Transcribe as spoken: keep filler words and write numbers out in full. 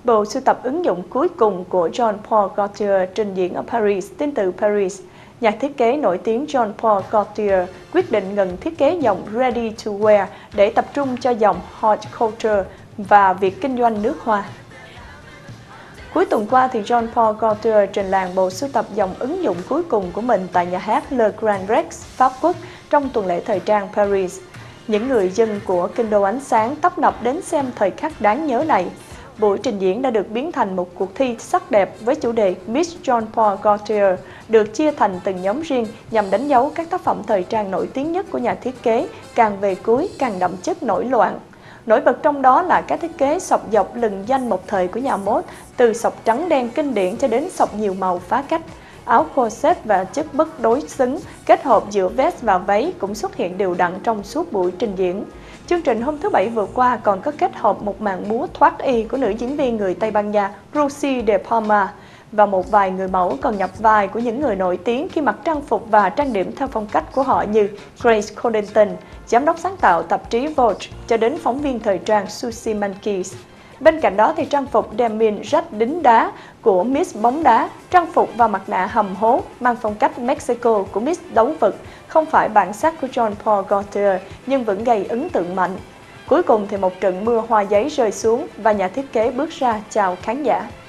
Bộ sưu tập ứng dụng cuối cùng của Jean-Paul Gaultier trình diễn ở Paris. Tin từ Paris, nhà thiết kế nổi tiếng Jean-Paul Gaultier quyết định ngừng thiết kế dòng Ready to Wear để tập trung cho dòng Haute Couture và việc kinh doanh nước hoa. Cuối tuần qua, thì Jean-Paul Gaultier trình làng bộ sưu tập dòng ứng dụng cuối cùng của mình tại nhà hát Le Grand Rex, Pháp Quốc trong tuần lễ thời trang Paris. Những người dân của kinh đô ánh sáng tấp nập đến xem thời khắc đáng nhớ này. Buổi trình diễn đã được biến thành một cuộc thi sắc đẹp với chủ đề Miss Jean-Paul Gaultier, được chia thành từng nhóm riêng nhằm đánh dấu các tác phẩm thời trang nổi tiếng nhất của nhà thiết kế, càng về cuối càng đậm chất nổi loạn. Nổi bật trong đó là các thiết kế sọc dọc lừng danh một thời của nhà mốt, từ sọc trắng đen kinh điển cho đến sọc nhiều màu phá cách. Áo corset và chất bất đối xứng kết hợp giữa vest và váy cũng xuất hiện đều đặn trong suốt buổi trình diễn. Chương trình hôm thứ Bảy vừa qua còn có kết hợp một màn múa thoát y của nữ diễn viên người Tây Ban Nha Rosie de Palma, và một vài người mẫu còn nhập vai của những người nổi tiếng khi mặc trang phục và trang điểm theo phong cách của họ như Grace Coddington, giám đốc sáng tạo tạp chí Vogue, cho đến phóng viên thời trang Susie Mankis. Bên cạnh đó thì trang phục denim rách đính đá của Miss bóng đá, trang phục và mặt nạ hầm hố mang phong cách Mexico của Miss đấu vật không phải bản sắc của Jean-Paul Gaultier nhưng vẫn gây ấn tượng mạnh. Cuối cùng thì một trận mưa hoa giấy rơi xuống và nhà thiết kế bước ra chào khán giả.